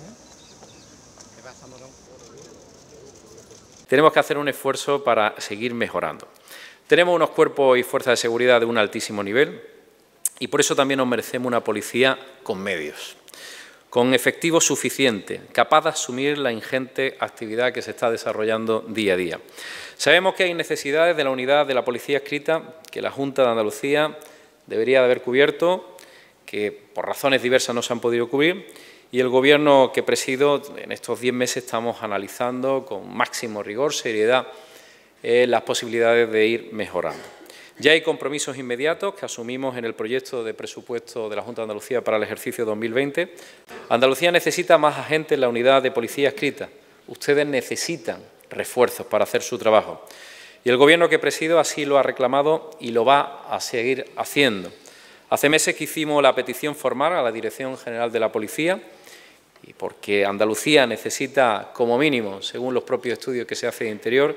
Tenemos que hacer un esfuerzo para seguir mejorando. Tenemos unos cuerpos y fuerzas de seguridad de un altísimo nivel y por eso también nos merecemos una policía con medios, con efectivo suficiente, capaz de asumir la ingente actividad que se está desarrollando día a día. Sabemos que hay necesidades de la unidad de la policía adscrita que la Junta de Andalucía debería de haber cubierto, que por razones diversas no se han podido cubrir, y el Gobierno que presido en estos 10 meses estamos analizando con máximo rigor, seriedad, las posibilidades de ir mejorando. Ya hay compromisos inmediatos que asumimos en el proyecto de presupuesto de la Junta de Andalucía para el ejercicio 2020. Andalucía necesita más agentes en la unidad de policía adscrita. Ustedes necesitan refuerzos para hacer su trabajo. Y el Gobierno que presido así lo ha reclamado y lo va a seguir haciendo. Hace meses que hicimos la petición formal a la Dirección General de la Policía, y porque Andalucía necesita, como mínimo, según los propios estudios que se hacen de Interior,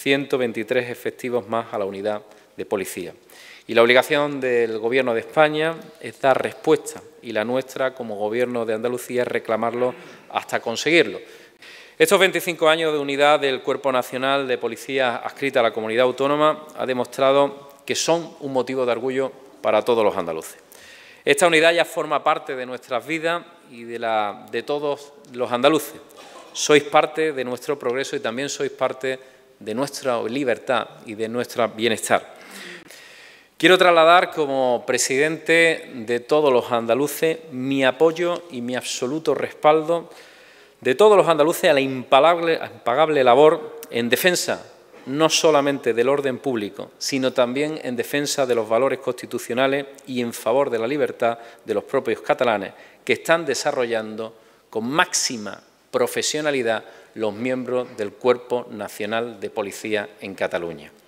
123 efectivos más a la unidad de policía. Y la obligación del Gobierno de España es dar respuesta, y la nuestra, como Gobierno de Andalucía, es reclamarlo hasta conseguirlo. Estos 25 años de unidad del Cuerpo Nacional de Policía adscrita a la Comunidad Autónoma ha demostrado que son un motivo de orgullo para todos los andaluces. Esta unidad ya forma parte de nuestras vidas y de todos los andaluces. Sois parte de nuestro progreso y también sois parte de nuestra libertad y de nuestro bienestar. Quiero trasladar como presidente de todos los andaluces mi apoyo y mi absoluto respaldo de todos los andaluces a la impagable labor en defensa no solamente del orden público, sino también en defensa de los valores constitucionales y en favor de la libertad de los propios catalanes, que están desarrollando con máxima profesionalidad los miembros del Cuerpo Nacional de Policía en Cataluña.